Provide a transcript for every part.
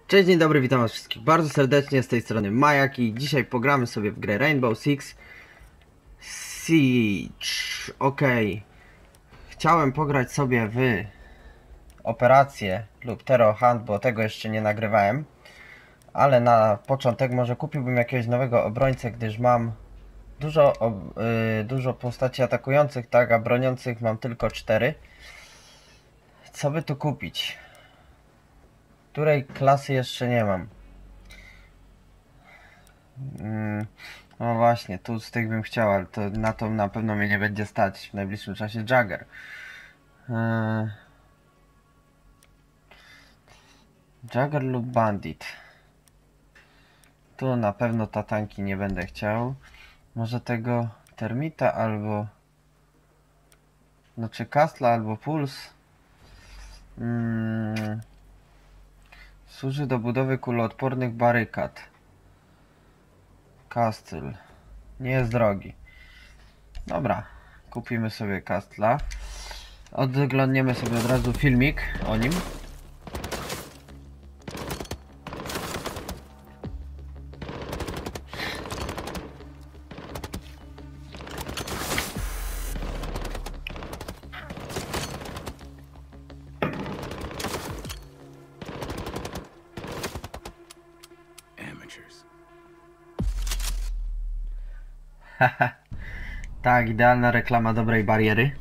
Cześć, dzień dobry, witam was wszystkich bardzo serdecznie, z tej strony Majak i dzisiaj pogramy sobie w grę Rainbow Six Siege. Okej. Chciałem pograć sobie w operację lub Terror Hunt, bo tego jeszcze nie nagrywałem. Ale na początek może kupiłbym jakiegoś nowego obrońcę, gdyż mam dużo postaci atakujących, tak, a broniących mam tylko 4. Co by tu kupić? Której klasy jeszcze nie mam? No właśnie, tu z tych bym chciał, ale to na to na pewno mnie nie będzie stać w najbliższym czasie. Jagger. Jagger lub Bandit. Tu na pewno tatanki nie będę chciał. Może tego Termita albo... Znaczy Castla albo Puls. Służy do budowy kuloodpornych barykad. Castle. Nie jest drogi. Dobra, kupimy sobie Castla. Oglądniemy sobie od razu filmik o nim. Tak, idealna reklama dobrej bariery.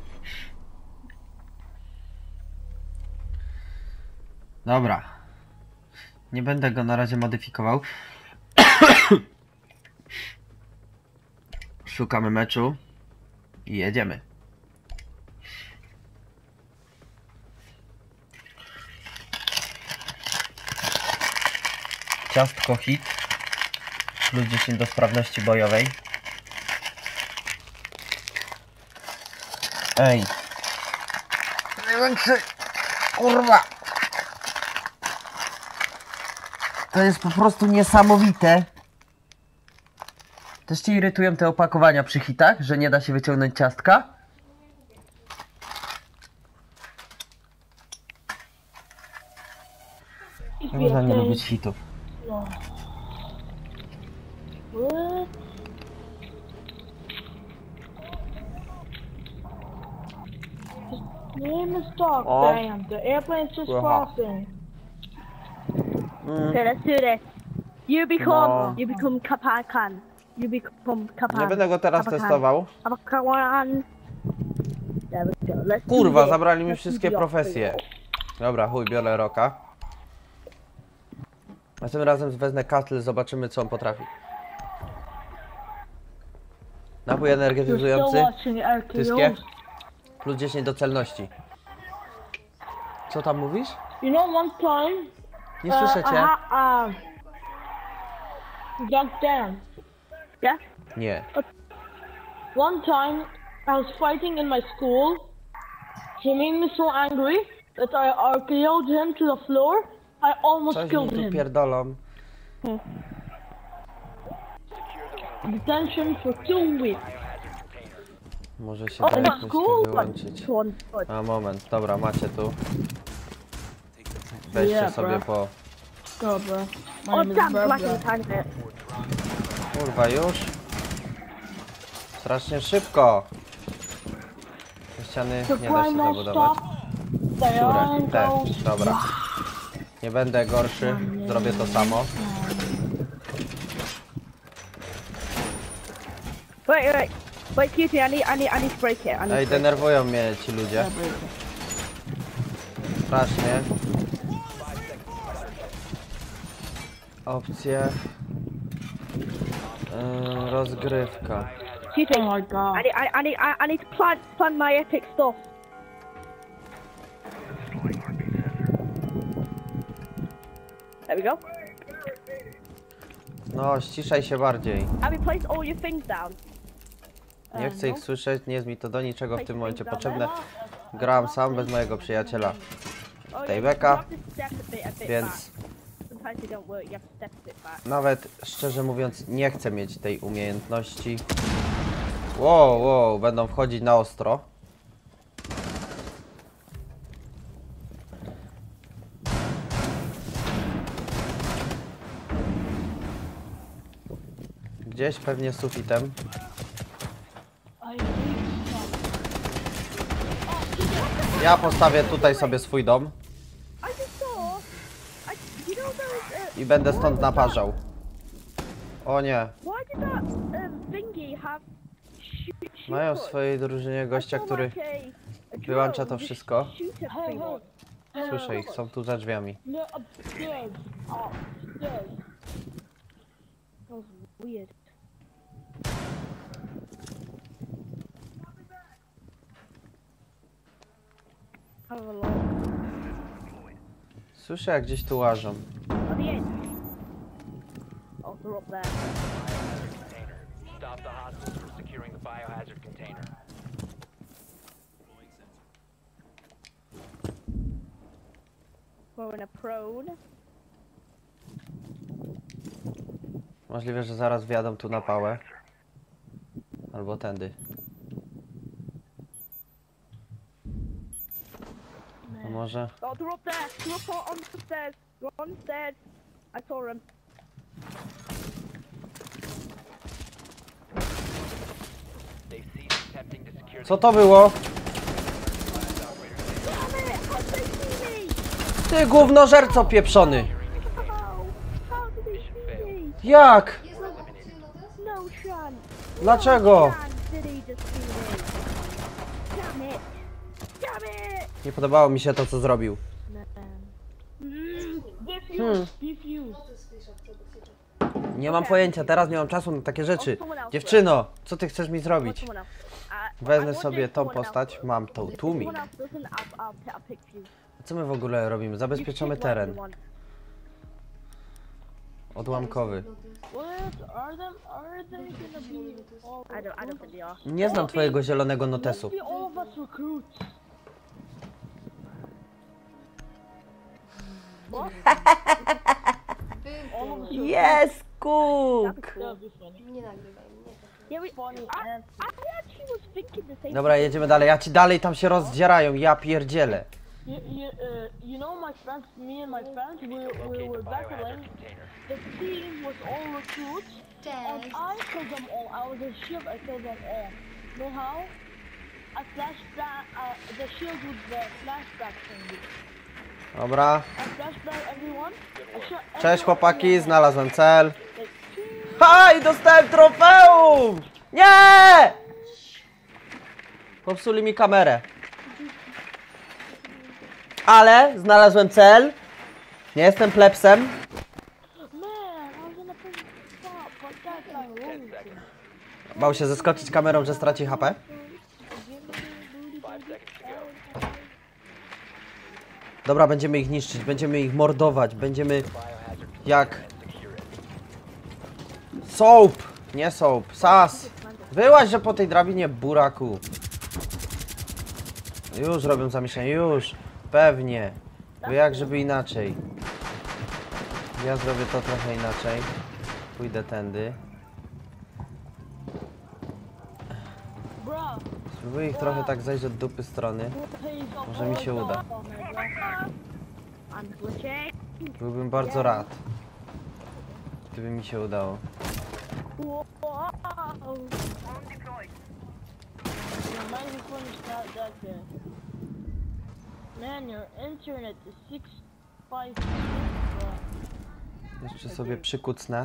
Dobra. Nie będę go na razie modyfikował. Szukamy meczu i jedziemy. Ciastko hit plus 10 do sprawności bojowej. Ej, największy, kurwa, to jest po prostu niesamowite. Też cię irytują te opakowania przy hitach, że nie da się wyciągnąć ciastka? Nie można nie lubić hitów. Name is Doc. Damn, the airplane's just crossing. Okay, let's do this. You become Kapakan. You become Kapan. Nie będę go teraz testował. Kapakan. There we go. Let's do Kurwa, this. zabrali mi Let's wszystkie do the profesje. Dobra, chuj, biorę Roka. A tym razem wezmę Castle, zobaczymy co on potrafi. Napój energetyzujący. Wszystkie. Plus 10 do celności. Co tam mówisz? You know, one time. Nie słyszę cię. Doc, damn. Yeah? Nie. One time, I was fighting in my school. He made me so angry that I RKO'd him to the floor. I almost Coś mi killed tu him. pierdolą. Detention for 2 weeks. Może się O, da na jakąś school? wyłączyć. One. A moment, dobra, macie tu. Weźcie Yeah, sobie bro. po... Go, bro. My Oh, name is damn, Barbara. flashing time bit. Kurwa, już? Strasznie szybko. Te ściany The nie da się primal zabudować. stop. The Które? Te, goes. dobra. Nie będę gorszy, zrobię to samo. Wait. Wait, excuse me. I need to break it. Ej, denerwują mnie ci ludzie. Strasznie. Opcje. Rozgrywka. Excuse me. Oh my god. I need to plant my epic stuff. There we go. No, ściszaj się bardziej. Have you placed all your things down? Nie chcę ich słyszeć, nie jest mi to do niczego w tym momencie potrzebne. Gram sam bez mojego przyjaciela Tejbeka, więc nawet szczerze mówiąc nie chcę mieć tej umiejętności. Wow, będą wchodzić na ostro. Gdzieś pewnie sufitem. Ja postawię tutaj sobie swój dom I just saw. You know those. i będę stąd naparzał. O nie. Why did that thingy have? Mają w swojej drużynie gościa, który wyłącza to wszystko. Słyszę ich, są tu za drzwiami. No, upstairs. Upstairs. That was weird. Have a look. Słyszę jak gdzieś tu łażą. At the end. Oh, they're up there. Stop the hostiles from securing the biohazard container. We're in a prone. Możliwe, że zaraz wjadą tu na pałę. Albo tędy. A może? Oh, they're up there. They're up on the stairs. They're on the stairs. I saw them. They ceased attempting to secure Co to było? Damn it! How did they see me? Ty gównożerco pieprzony! How did they see me? Jak? No chance. Dlaczego? No chance did he just see me? Damn it! Damn it! Nie podobało mi się to, co zrobił. Defuse. Defuse. Nie mam pojęcia, teraz nie mam czasu na takie rzeczy. Dziewczyno, co ty chcesz mi zrobić? Someone else. Wezmę sobie tą postać, mam tą tłumi. Someone else doesn't, I'll pick you. Co my w ogóle robimy? Zabezpieczamy teren. Odłamkowy. What are they gonna be? All I don't think they are. Nie znam twojego zielonego notesu. be all of us recruits. All of us. Jest kuk! That'll be funny. Nie nagrywaj, nie. Yeah, we, Funny I and actually was thinking the same. Dobra, jedziemy dalej. Ja ci dalej tam się rozdzierają, ja pierdzielę. you know my friends, me and my friends, we locate were the battling. biohazard container. The team was all recruits, and Cześć. I killed them all. I was a shield, I killed them all. Know how? I flashed back the shield with the flashback thingy. Dobra. I flashed back everyone. I shot Cześć everyone. chłopaki, znalazłem cel. Like, Ha! I dostałem trofeum! Nie! Popsuli mi kamerę. Ale znalazłem cel. Nie jestem plebsem. man, I was in a perfect spot, but that guy rolled me. Bał się zeskoczyć kamerą, że straci HP. 5 seconds to go. Dobra, będziemy ich niszczyć, będziemy ich mordować, będziemy Biohazard jak secure it. soap, nie soap, sas. Wyłaź, że po tej drabinie, buraku. Już robią zamieszanie, już, pewnie. Bo jak żeby inaczej. Ja zrobię to trochę inaczej. Pójdę tędy. Bro, Spróbuję ich trochę tak zejść od dupy strony. Może mi się uda. I'm glitching. Byłbym bardzo rad, gdyby mi się udało. Whoa. Might as well finish that there. Man, your internet is 656, bro. Jeszcze sobie przykucnę.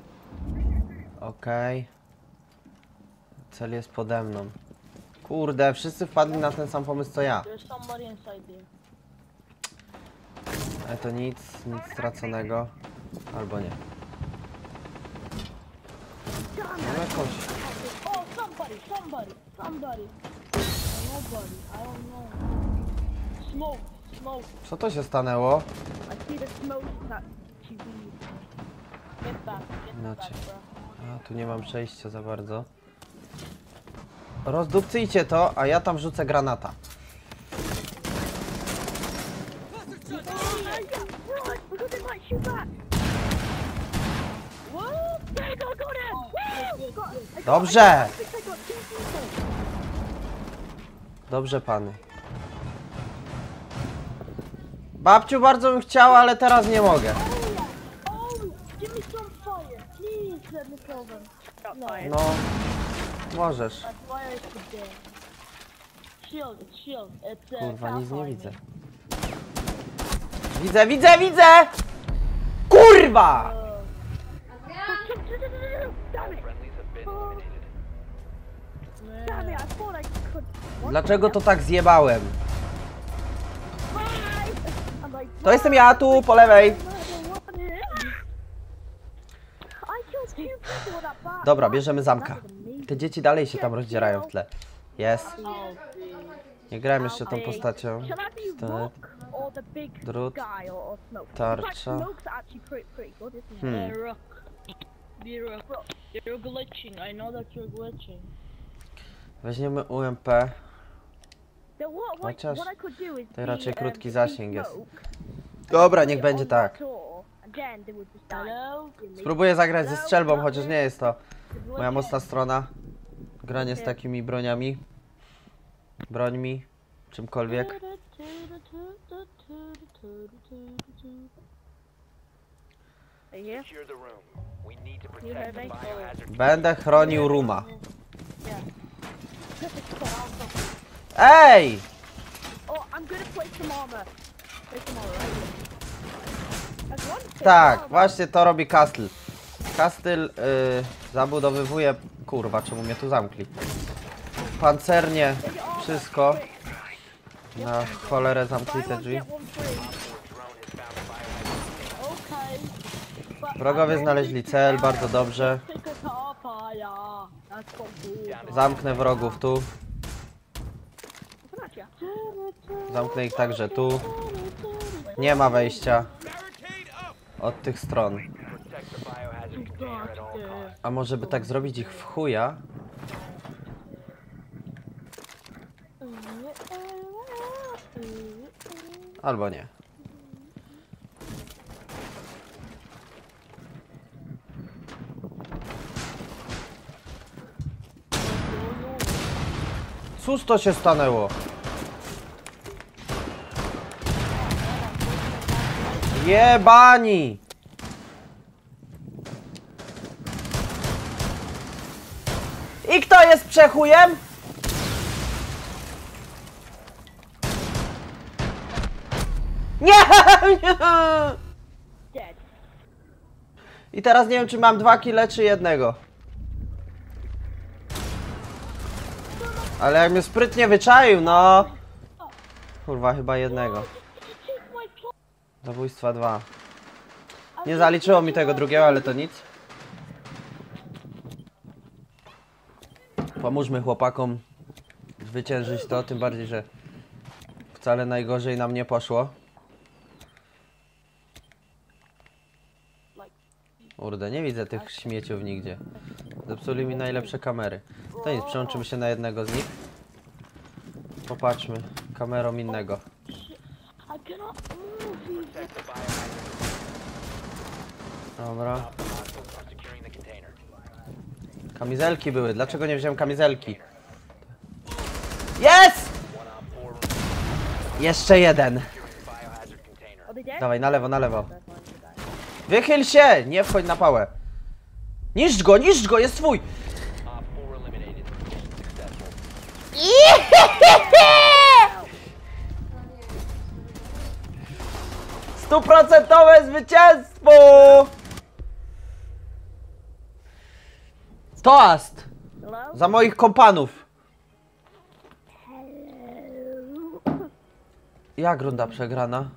Okej. Cel jest pode mną. Kurde, wszyscy wpadli na ten sam pomysł co ja. There's somebody inside there. Ale to nic straconego. Albo nie. Mam jakąś... Oh, somebody. Nobody. I don't know. Smoke. Co to się stanęło? I see the smoke that TV. Get back, Inaczej. bro. A, tu nie mam przejścia za bardzo. Rozdupcyjcie to, a ja tam rzucę granata. Run, because they might shoot back. What? There you go, got him! Woo! Got- Dobrze! I think I got 2 people. Dobrze, pany. Babciu, bardzo bym chciała, ale teraz nie mogę. Oh, give me some fire. Please let me kill them. shot fired. No, możesz. That's why I could dance. Shield, it's shield. It's Kurwa, nic nie Pathfinder. widzę. Widzę! Kurwa! Damn it! Friendlies have been eliminated. Damn it! I thought I could. What? Dlaczego to tak zjebałem? I'm like, To jestem ja tu, po lewej. I killed 2 people with that bat. Dobra, bierzemy zamka. Te dzieci dalej się tam rozdzierają w tle. Jest. Nie grałem jeszcze tą postacią. Shall I be Pistolet. Rook or the big Drut. guy or Smoke? Tarcza. In fact, Smoke's actually pretty good, isn't he? Hmm. Rook. You're glitching. I know that you're glitching. Weźmiemy UMP. Chociaż What I could do is to raczej be, krótki be zasięg jest. Smoke, Dobra, niech będzie on tak. the door, and then they would just die. Hello? Spróbuję zagrać ze strzelbą, chociaż nie jest to moja mocna strona. Granie z takimi broniami. Brońmi. Czymkolwiek. Are you here? Secure the room. We need to You protect the heard me? biohazard. Będę chronił Ruma. Yeah. Ej! Oh, I'm gonna place some armor. Place some armor, right? That's one thing. Tak, Armor. właśnie to robi Castle. Castle zabudowywuje... Kurwa, czemu mnie tu zamkli? Pancernie wszystko. Na cholerę zamknij Buy te one, drzwi. get one free. Okay. But Wrogowie znaleźli cel, bardzo dobrze. pick a top, yeah. That's so cool. Zamknę wrogów tu. Zobaczcie. Zamknę ich także tu. Nie ma wejścia od tych stron. Protect the biohazard container at all costs. A może by tak zrobić ich w chuja? Albo nie. Cóż to się stanęło? Jebani! I kto jest przechujem? Nie! Dead. I teraz nie wiem, czy mam 2 kile, czy jednego. Ale jak mnie sprytnie wyczaił, no. Kurwa, chyba jednego. Zabójstwa 2. Nie zaliczyło mi tego drugiego, ale to nic. Pomóżmy chłopakom zwyciężyć to, tym bardziej, że wcale najgorzej nam nie poszło. Kurde, nie widzę tych śmieciów nigdzie. Zepsuli mi najlepsze kamery. To nic, przełączymy się na jednego z nich. Popatrzmy kamerą innego. I cannot move. Protect the biohazard. Dobra. Stop the hostiles from securing the container. Kamizelki były, dlaczego nie wziąłem kamizelki? Jest! One op 4 Jeszcze jeden. securing the biohazard container. Are they dead? Dawaj, na lewo, na lewo. Wychyl się! Nie wchodź na pałę. Niszcz go, jest twój! Op 4 eliminated. Mission successful. 100% zwycięstwo! Toast! Hello? Za moich kompanów. Jak runda przegrana?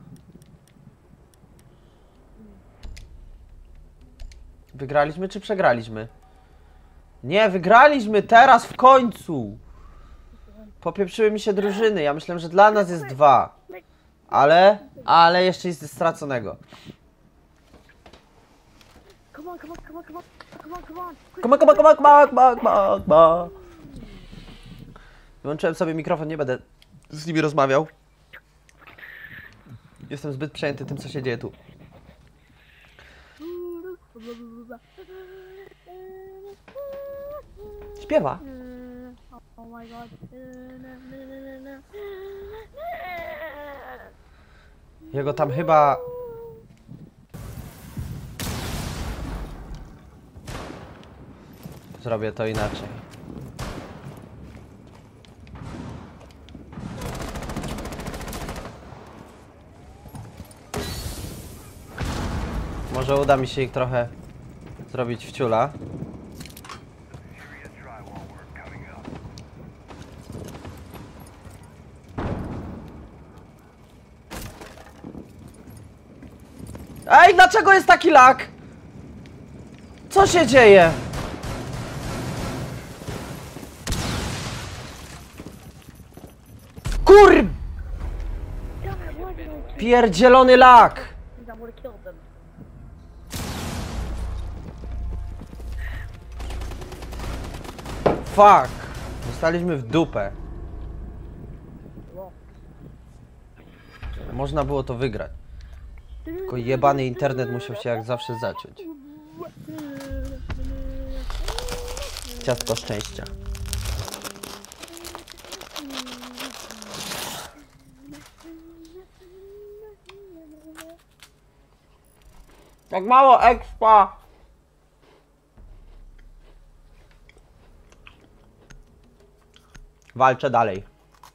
Wygraliśmy czy przegraliśmy? Nie, wygraliśmy teraz w końcu! Popieprzyły mi się drużyny. Ja myślałem, że dla nas jest 2. Ale jeszcze jest straconego. Come on, come on, come on, come on, come on, come on. Quick, Come on. Wyłączyłem sobie mikrofon, nie będę z nimi rozmawiał. Jestem zbyt przejęty tym, co się dzieje tu. Śpiewa. Oh my god. Jego tam chyba... zrobię to inaczej. Może uda mi się ich trochę zrobić w ciula. Ej, dlaczego jest taki lag? Co się dzieje? Kur... Pierdzielony lag! I would have killed them. Fuck! Zostaliśmy w dupę. Można było to wygrać. Tylko jebany internet musiał się jak zawsze zaciąć. Ciastko szczęścia. Tak mało expa! Walczę dalej.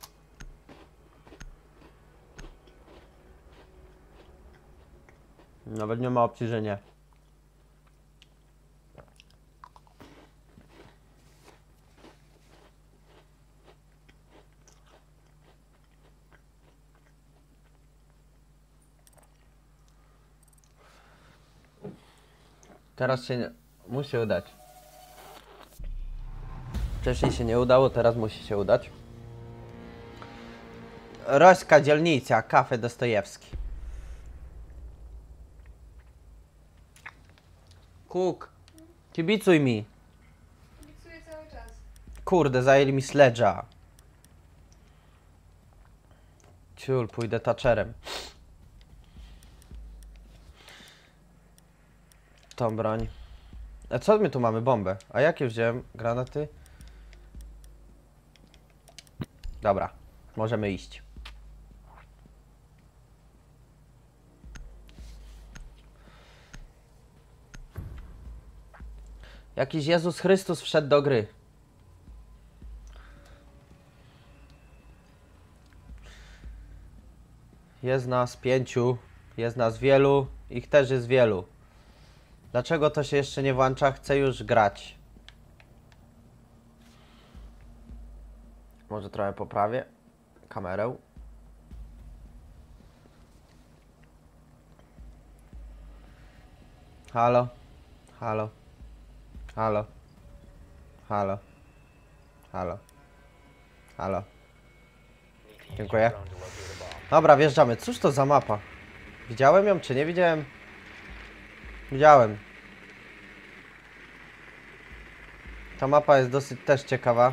Nawet nie ma opcji, że nie. Teraz się nie... musi udać. Wcześniej się nie udało, teraz musi się udać. Rośka dzielnica, kafe Dostojewski. Kuk, kibicuj mi. Kibicuję cały czas. Kurde, zajęli mi sledge'a. Ciul, pójdę Thatcherem. Tą broń. A co my tu mamy? Bombę. A jakie wziąłem? Granaty? Dobra, możemy iść. Jakiś Jezus Chrystus wszedł do gry. Jest nas 5, jest nas wielu, ich też jest wielu. Dlaczego to się jeszcze nie włącza? Chcę już grać. Może trochę poprawię kamerę. Halo? Halo? Halo? Halo? Halo? Halo? Dziękuję. Dobra, wjeżdżamy. Cóż to za mapa? Widziałem ją, czy nie widziałem? Widziałem. Ta mapa jest dosyć też ciekawa.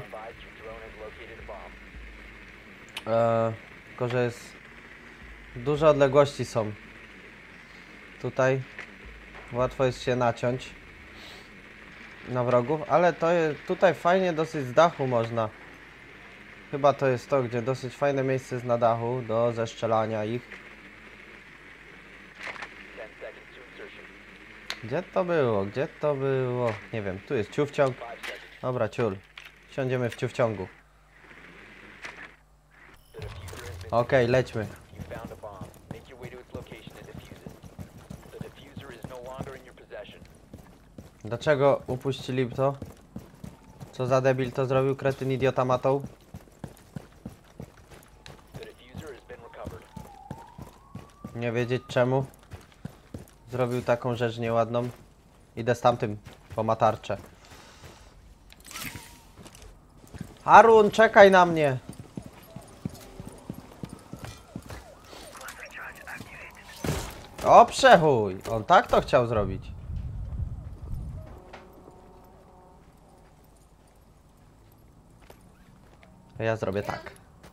Tylko, że jest... duże odległości są. Tutaj łatwo jest się naciąć na wrogów, ale to jest tutaj fajnie dosyć z dachu można. Chyba to jest to, gdzie dosyć fajne miejsce jest na dachu do zestrzelania ich. Gdzie to było? Gdzie to było? Nie wiem, tu jest ciówciąg. Dobra, ciul. Siądziemy w ciówciągu. Okej, lećmy. Dlaczego upuścili to? Co za debil to zrobił? Kretyn idiota matą? Nie wiedzieć czemu zrobił taką rzecz nieładną. Idę z tamtym po matarcze. Harun, czekaj na mnie! O, przechuj! On tak to chciał zrobić. Ja zrobię tak.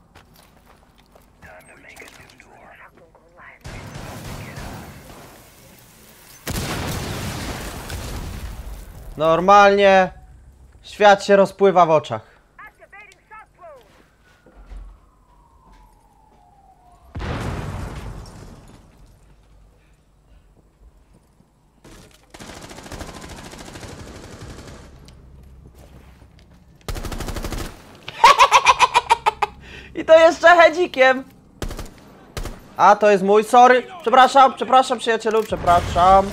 Normalnie świat się rozpływa w oczach. medzikiem! A, to jest mój, sorry! Przepraszam przyjacielu, przepraszam.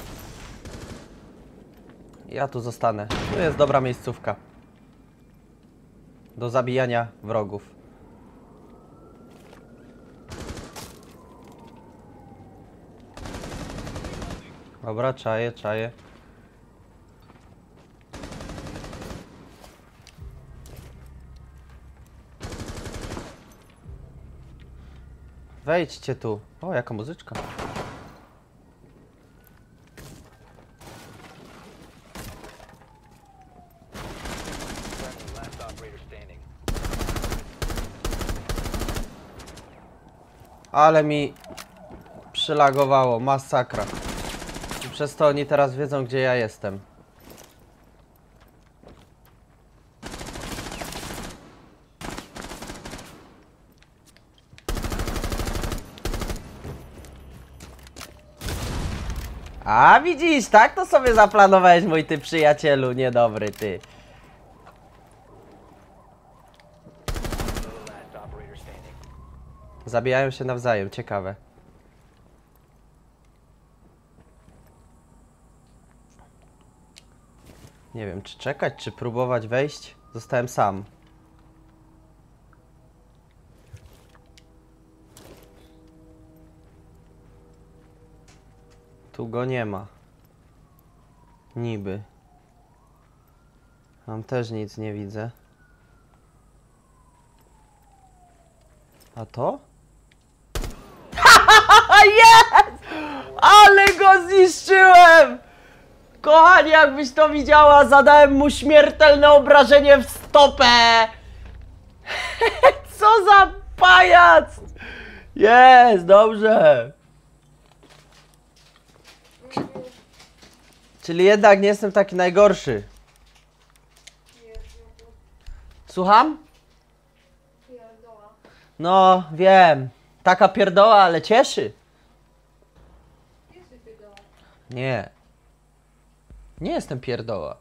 Ja tu zostanę. Tu jest dobra miejscówka. Do zabijania wrogów. Dobra, czaję. Wejdźcie tu. O, jaka muzyczka. Friendly, last operator standing. Ale mi przylagowało, masakra. I przez to oni teraz wiedzą, gdzie ja jestem. A widzisz, tak to sobie zaplanowałeś, mój ty przyjacielu, niedobry ty. Last operator standing. Zabijają się nawzajem, ciekawe. Nie wiem, czy czekać, czy próbować wejść. Zostałem sam. Tu go nie ma. Niby. Tam też nic nie widzę. A to? Jest! Ale go zniszczyłem! Kochani, jakbyś to widziała, zadałem mu śmiertelne obrażenie w stopę! Co za pajac! Jest, dobrze! Czyli jednak nie jestem taki najgorszy. Słucham? Pierdoła. No, wiem. Taka pierdoła, ale cieszy. Jesteś pierdoła. Nie. Nie jestem pierdoła.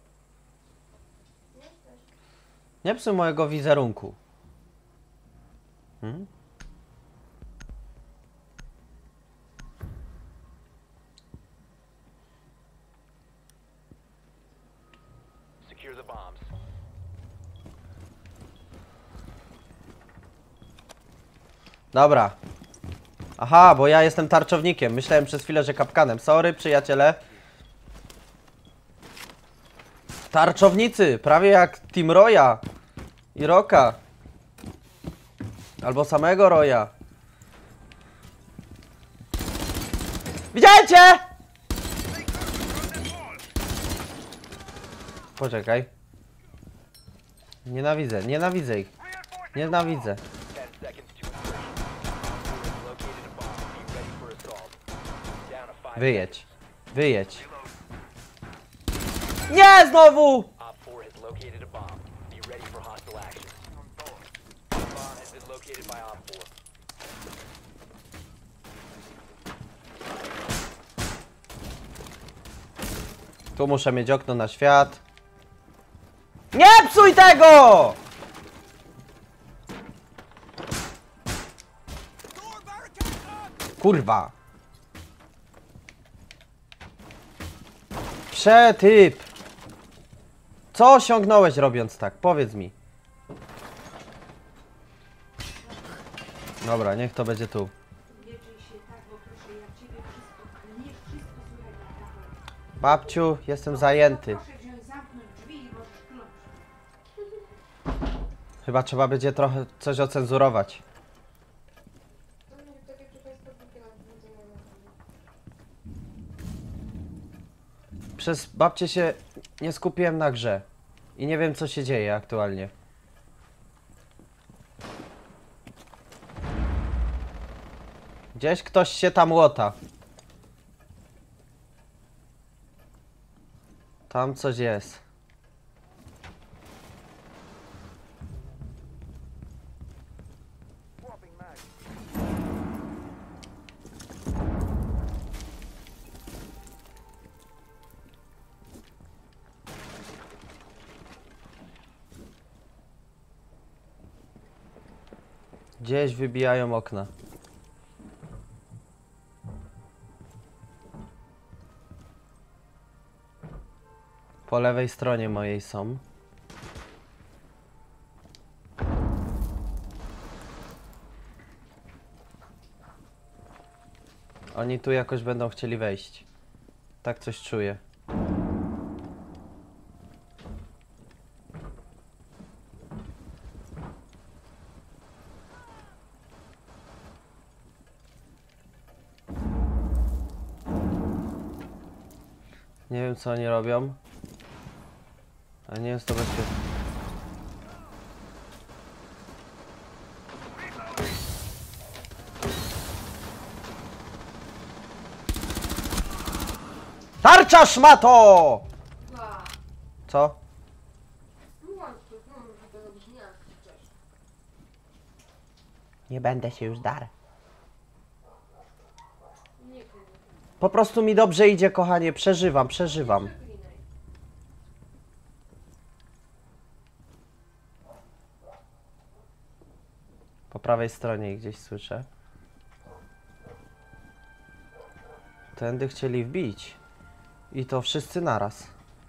Nie psuj mojego wizerunku. Hmm? Secure the bombs. Dobra. Aha, bo ja jestem tarczownikiem. Myślałem przez chwilę, że kapkanem. Sorry, przyjaciele. Tarczownicy, prawie jak Team Roya i Roka. Albo samego Roya. Widziałem cię! Poczekaj. Nienawidzę ich. Nienawidzę. 10 seconds to insertion. Located a bomb. Be ready for assault. Down to 5 Wyjedź. Nie, znowu! Op 4 has located a bomb. Be ready for hostile action. Bomb has been located by Op 4. Tu muszę mieć okno na świat. Nie psuj tego! Kurwa. Przetyp. Co osiągnąłeś robiąc tak? Powiedz mi. Dobra, niech to będzie tu. Babciu, jestem zajęty. Chyba trzeba będzie trochę coś ocenzurować. To nie tak jak tutaj z podbikiem Przez babcię się nie skupiłem na grze. I nie wiem, co się dzieje aktualnie. Gdzieś ktoś się tam łota. Tam coś jest. Gdzieś wybijają okna. Po lewej stronie mojej są. Oni tu jakoś będą chcieli wejść. Tak coś czuję. Nie wiem co oni robią. Ale nie jest to bezpieczne. Tarcza szmato! A, Co? mówiłam ci, no, żeby robić nie krzyczeć. Nie będę się już dar. Nie krzyczeć. Po prostu mi dobrze idzie, kochanie. Przeżywam. Przeklinaj. Po prawej stronie gdzieś słyszę. Tędy chcieli wbić. I to wszyscy naraz.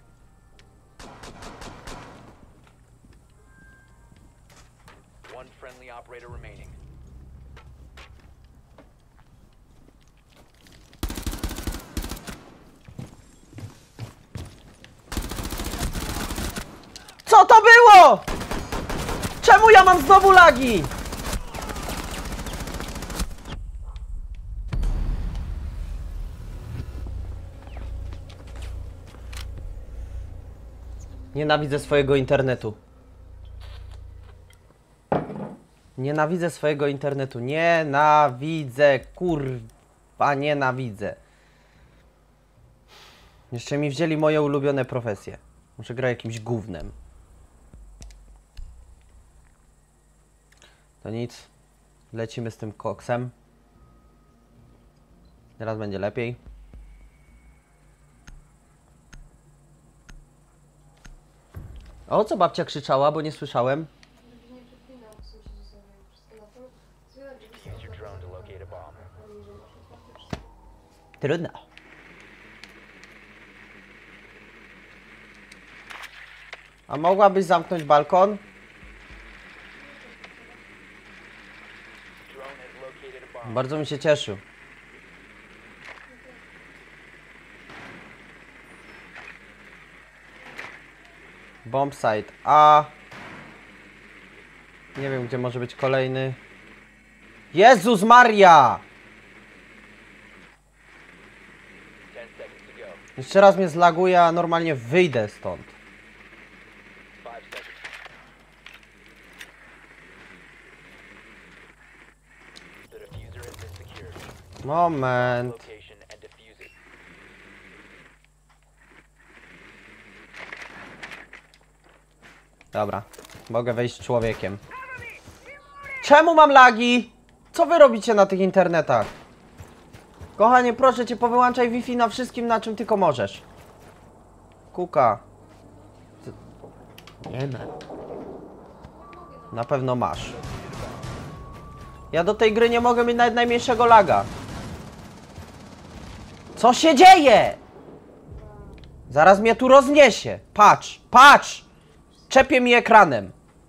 One friendly operator remaining. Co to było? Czemu ja mam znowu lagi? Nienawidzę swojego internetu. Nienawidzę swojego internetu. Nienawidzę, kurwa, nienawidzę. Jeszcze mi wzięli moje ulubione profesje. Może gra jakimś gównem. To nic. Lecimy z tym koksem. Teraz będzie lepiej. O co babcia krzyczała, bo nie słyszałem? Żebyś nie przeklinał, sąsiedzi są wszystko na to. Zbierać, żeby Use your drone to locate a bomb. jeżeli masz otwarte wszystko. Trudno. A mogłabyś zamknąć balkon? Drone has located a bomb. Bardzo mi się cieszył. Bomb site A. Nie wiem, gdzie może być kolejny. Jezus Maria! 10 seconds to go. Jeszcze raz mnie zlaguje, a normalnie wyjdę stąd. 5 seconds. The diffuser has been secured. Moment. Location and defuse it. Dobra, mogę wejść człowiekiem. Czemu mam lagi? Co wy robicie na tych internetach? Kochanie, proszę cię, powyłączaj Wi-Fi na wszystkim, na czym tylko możesz. Kuka. Nie ma. Na pewno masz. Ja do tej gry nie mogę mieć nawet najmniejszego laga. Co się dzieje? Zaraz mnie tu rozniesie. Patrz, patrz! Czepie mi ekranem.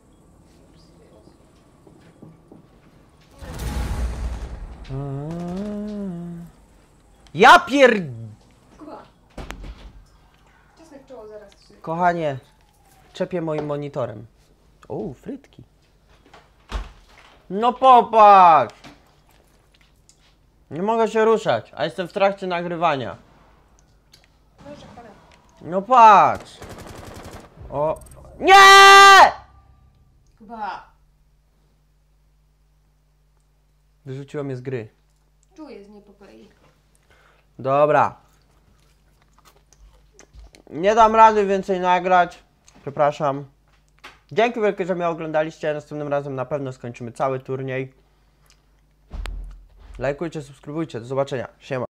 Ja pier... Kuba! Czasem w czoło zaraz. Kochanie, czepię moim monitorem. O, frytki. No popatrz! Nie mogę się ruszać, a jestem w trakcie nagrywania. No jeszcze chwilę. No patrz! O... Nie! Kuba! Wyrzuciło mnie z gry. Czuję z niepokoi. Dobra. Nie dam rady więcej nagrać. Przepraszam. Dzięki wielkie, że mnie oglądaliście. Następnym razem na pewno skończymy cały turniej. Lajkujcie, subskrybujcie. Do zobaczenia. Siema.